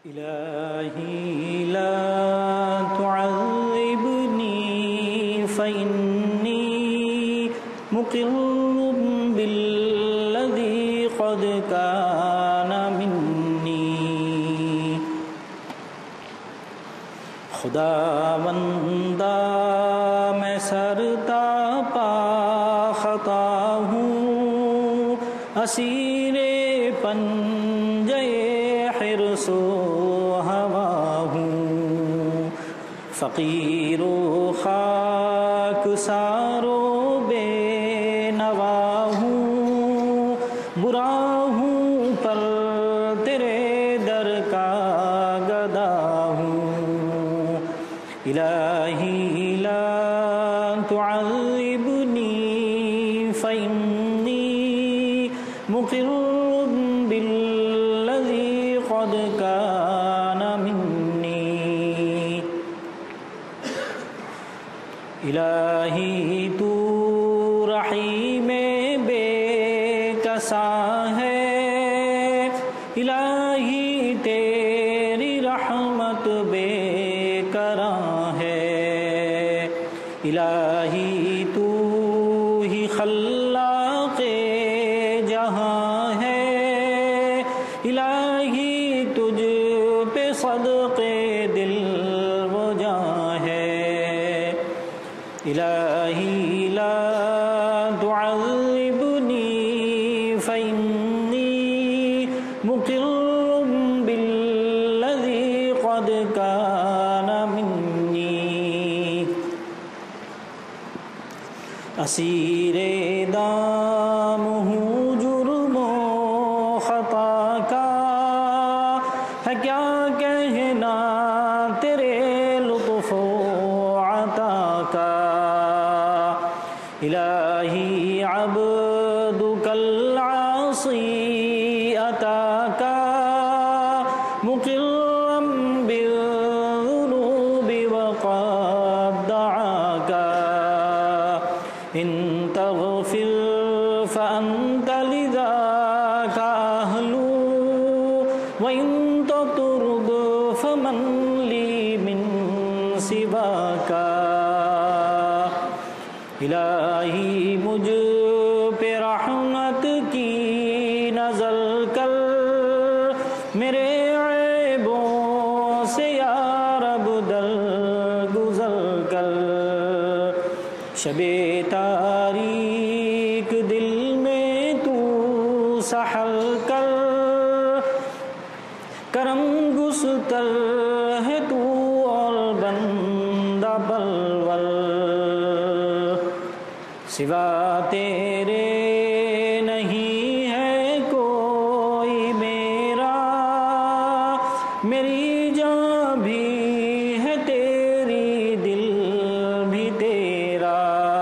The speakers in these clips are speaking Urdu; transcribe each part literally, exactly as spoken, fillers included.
إلهي لا تعذبني فإني مقر بالذي قد كان مني خدا بندہ میں سرتا پا خطا ہوں اسیر پنجے حرص و ہوا ہوں فقیر و خاک سارو بے نوا ہوں برا ہوں پر تیرے در کا گدا ہوں الہی لا تعذبنی فإنی مقر بالذی قد کان منی الہی تو رحیم بے کساں ہے الہی تیری رحمت بے کراں ہے الہی تو ہی خلاق جہاں ہے الہی تجھ پہ صدقے دل و جاں ہے الہی لا تعذبنی فإنی مقر بالذی قد کان منی اسیر دام ہوں جرم و خطا کا ہے کیا کہنا تیرے لطف و عطا کا الہی عبدک العاصی اتاک مقرا بالذنوب وقد دعاک ان تغفر فأنت لذاک اہل وإن تطرد فمن لی من سواک الہی مجھ پہ رحمت کی نظر کر میرے عیبوں سے یا رب در گزر کر شب تاریک دل میں تو سحر کر کرم گستر ہے تو اور بندہ پرور سوا تیرے نہیں ہے کوئی میرا میری جان بھی ہے تیری دل بھی تیرا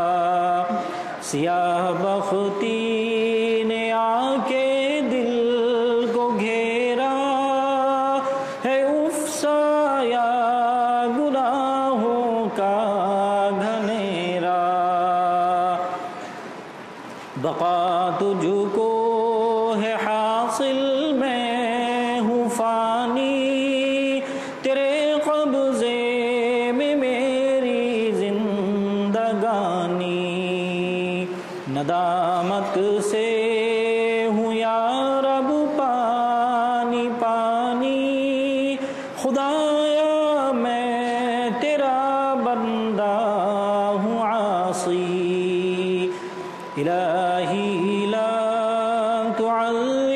سیاہ بختی نے آ کے دل کو گھیرا ہے افسایا گناہوں کا گھنیرا بقا تجھ کو ہے حاصل میں ہوں فانی تیرے قبضے میں میری زندگانی ندامت سے ہوں یا رب پانی پانی خدایا میں تیرا بندہ ہوں عاصی الہی لا تعذبنی